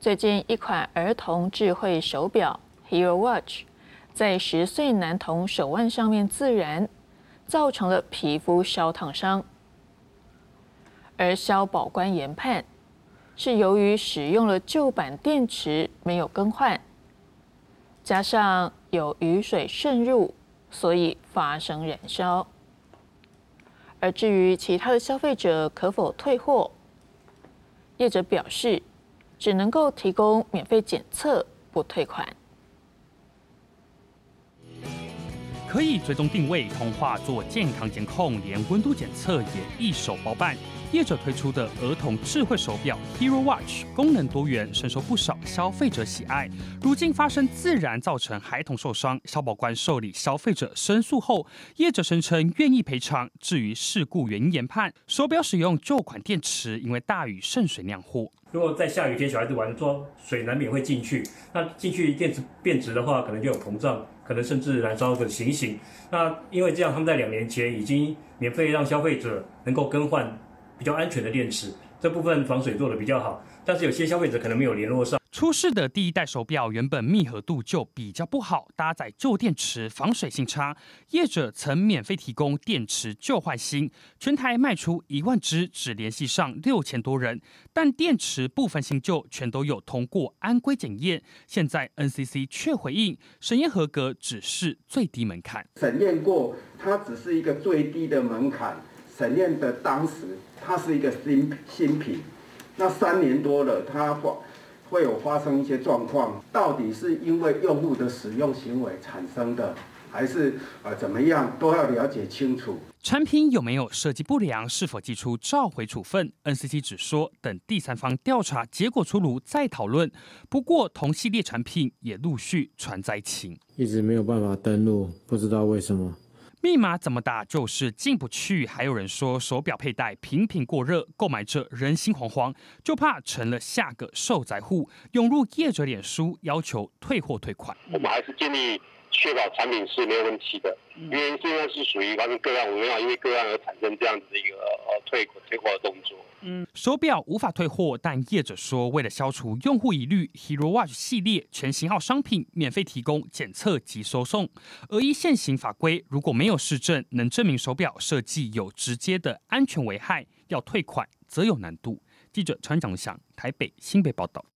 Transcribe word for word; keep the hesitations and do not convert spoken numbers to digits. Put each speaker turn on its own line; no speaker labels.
最近一款儿童智慧手表 Hero Watch 在十岁男童手腕上面自燃，造成了皮肤烧烫伤。而消保官研判，是由于使用了旧版电池没有更换，加上有雨水渗入，所以发生燃烧。而至于其他的消费者可否退货，业者表示，只能够提供免费检测，不退款。
可以追踪定位、通话做健康监控，连温度检测也一手包办。业者推出的儿童智慧手表 Hero Watch 功能多元，深受不少消费者喜爱。如今发生自燃造成孩童受伤，消保官受理消费者申诉后，业者声称愿意赔偿。至于事故原因研判，手表使用旧款电池，因为大雨渗水酿祸。
如果在下雨天小孩子玩，说水难免会进去，那进去电池变质的话，可能就有膨胀，可能甚至燃烧的情形。那因为这样，他们在两年前已经免费让消费者能够更换比较安全的电池，这部分防水做得比较好，但是有些消费者可能没有联络上。
出事的第一代手表原本密合度就比较不好，搭载旧电池，防水性差。业者曾免费提供电池旧换新，全台卖出一万只，只联系上六千多人。但电池部分新旧全都有通过安规检验，现在 N C C 却回应审验合格只是最低门槛。
审验过，它只是一个最低的门槛。审验的当时，它是一个新新品，那三年多了，它会有发生一些状况，到底是因为用户的使用行为产生的，还是呃怎么样，都要了解清楚。
产品有没有设计不良，是否寄出召回处分 ？N C C 只说等第三方调查结果出炉再讨论。不过同系列产品也陆续传灾情，
一直没有办法登录，不知道为什么。
密码怎么打就是进不去，还有人说手表佩戴频频过热，购买者人心惶惶，就怕成了下个受灾户，涌入业者脸书要求退货退款。
我们还是建议确保产品是没有问题的，因为现在是属于发生个案，我们要因为个案而产生这样子的一个呃退退货的动作。
嗯，手表无法退货，但业者说，为了消除用户疑虑 ，Hero Watch 系列全型号商品免费提供检测及收送。而依现行法规，如果没有实证能证明手表设计有直接的安全危害，要退款则有难度。记者陈长祥台北新北报道。